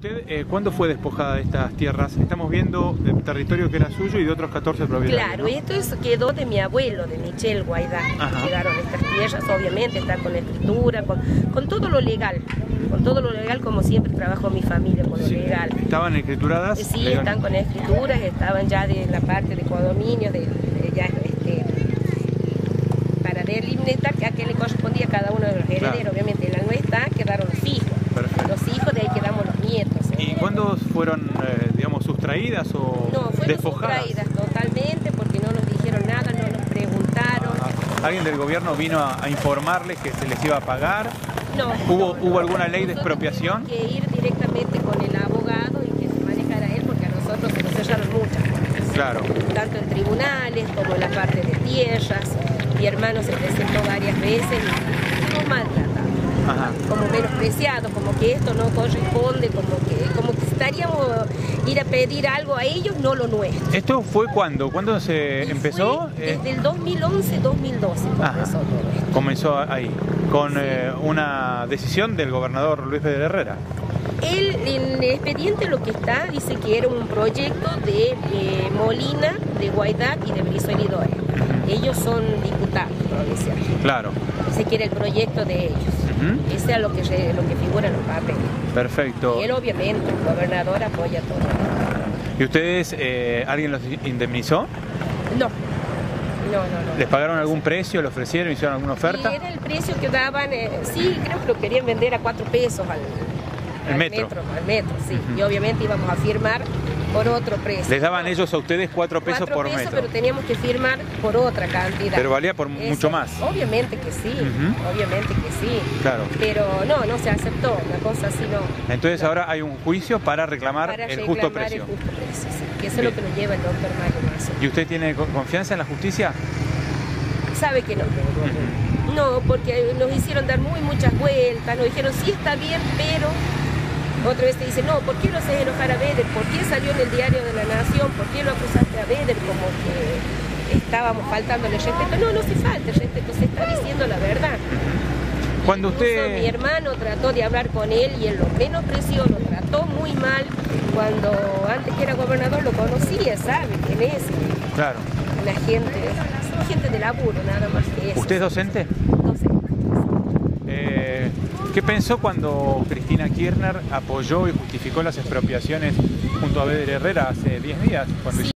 ¿Usted cuándo fue despojada de estas tierras? Estamos viendo el territorio que era suyo y de otros 14 propietarios. Claro, ¿no? esto quedó de mi abuelo, de Michel Guaidá. Ajá. Llegaron estas tierras, obviamente, está con la escritura, con todo lo legal. Con todo lo legal, como siempre trabajó mi familia con lo legal. ¿Estaban escrituradas? Sí, legal. están con escrituras, estaban ya de la parte de condominio, para delimitar a qué le correspondía a cada uno de los herederos. Claro. Obviamente, la no está, quedaron los hijos. Perfecto. Los hijos, de ahí quedamos los nietos. ¿Y cuándo fueron, digamos, sustraídas o No, fueron despojadas? sustraídas totalmente porque no nos dijeron nada, no nos preguntaron. ¿Alguien del gobierno vino a informarles que se les iba a pagar? No. ¿Hubo alguna ley de expropiación? Que ir directamente con el abogado y que se manejara él, porque a nosotros se nos cerraron muchas cosas. Claro. Tanto en tribunales como en la parte de tierras. Mi hermano se presentó varias veces y nos maltrataron. Ajá. Como menospreciados, como que esto no corresponde, como que estaríamos ir a pedir algo a ellos, no lo nuestro. ¿Esto fue cuándo? ¿Cuándo se empezó? Desde el 2011-2012 comenzó todo esto. Comenzó ahí, con una decisión del gobernador Luis Pedro Herrera. Él, en el expediente lo que está, dice que era un proyecto de Molina, de Guaidá y de Brizuela y Dore. Ellos son diputados provinciales. Claro. Dice que era el proyecto de ellos. Ese es lo que figura en los papeles. Perfecto. Y él, obviamente, el gobernador apoya todo. ¿Y ustedes, alguien los indemnizó? No. ¿Les pagaron algún precio? ¿Le ofrecieron? ¿Hicieron alguna oferta? Y era el precio que daban, sí, creo que lo querían vender a 4 pesos ¿El metro? Al metro, sí. Y obviamente íbamos a firmar por otro precio. ¿Les daban ellos a ustedes 4 pesos por metro? Pero teníamos que firmar por otra cantidad. Pero valía por mucho más. Obviamente que sí, obviamente que sí. Claro. Pero no se aceptó, una cosa así no. Entonces ahora hay un juicio para reclamar el justo precio. El justo precio, sí. Que eso es lo que nos lleva el doctor Mario Mazo. ¿Y usted tiene confianza en la justicia? Sabe que no. No, porque nos hicieron dar muchas vueltas, nos dijeron sí está bien, pero otra vez te dicen, no, ¿por qué lo haces enojar a Beder? ¿Por qué salió en el diario de la Nación? ¿Por qué lo acusaste a Beder? Como que estábamos faltándole respeto. No se falta el respeto, se está diciendo la verdad. Cuando Incluso mi hermano trató de hablar con él y él lo menospreció, lo trató muy mal. Cuando antes que era gobernador lo conocía, sabe quién es. Claro. La gente de laburo, nada más que eso. ¿Usted es docente? Docente. ¿Qué pensó cuando Cristina Kirchner apoyó y justificó las expropiaciones junto a Beder Herrera hace 10 días? Cuando